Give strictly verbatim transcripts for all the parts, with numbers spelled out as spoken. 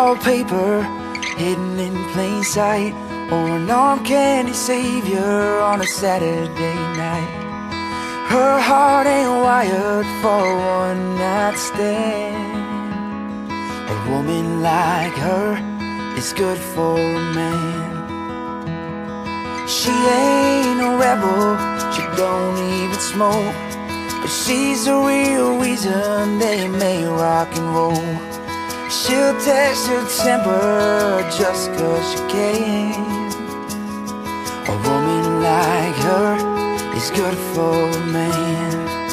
wallpaper hidden in plain sight, or an arm candy savior on a Saturday night. Her heart ain't wired for a one-night stand. A woman like her is good for a man. She ain't a rebel, she don't even smoke, but she's the real reason they may rock and roll. She'll test your temper just cause she can. A woman like her is good for a man.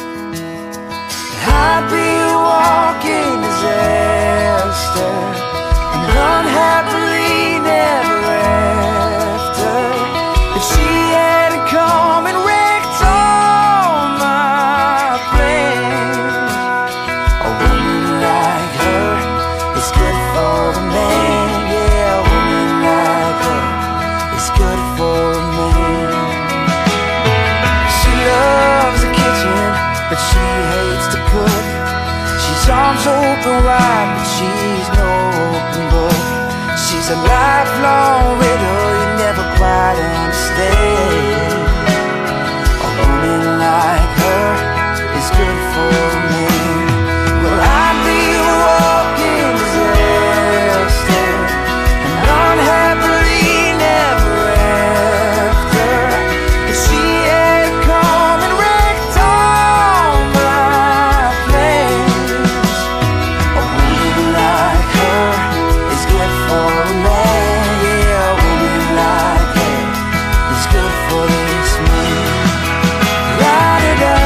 I'd be a walking disaster, an unhappily never after, if she hadn't come and wrecked all my plans. A woman like her is good for a man. Yeah, a woman like her is good for a man. She loves the kitchen, but she hates to cook. She's arms open wide, but she's no open book. She's a lifelong riddle you never quite understand. A woman like her is good for a man. Well, I'd be a walking disaster, an unhappily never after, if she had come and wrecked all my plans. A woman like her is good for a man. Yeah, a woman like her is good for this man. La-da-da,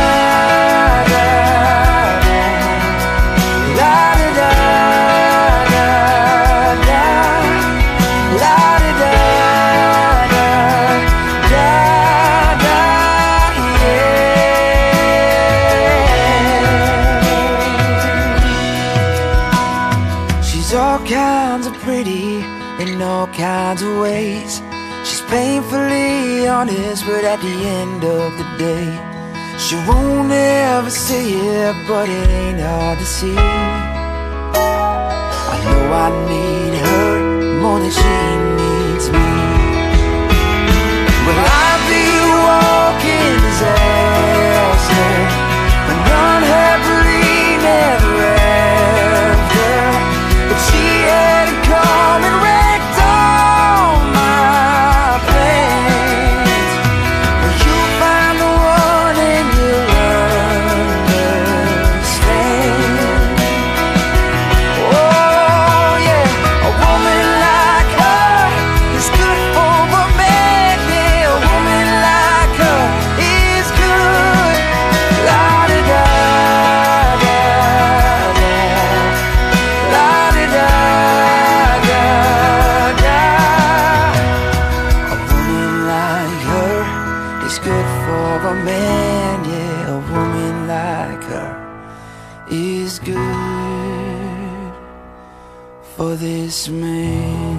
she's all kinds of pretty in all kinds of ways. She's painfully honest, but at the end of the day, she won't ever say it, but it ain't hard to see. I know I need her more than she needs me. Well, I'd be a walking disaster, an unhappily never after, but she had to come and wrecked all my plans. Well, you'll find the one and you'll understand. Oh yeah, a woman like her is good for a man. Yeah, a woman like her is good. La-da-da-da-da, la-da-da-da-da. A woman like her is good for a man. Yeah, a woman like her is good for this man.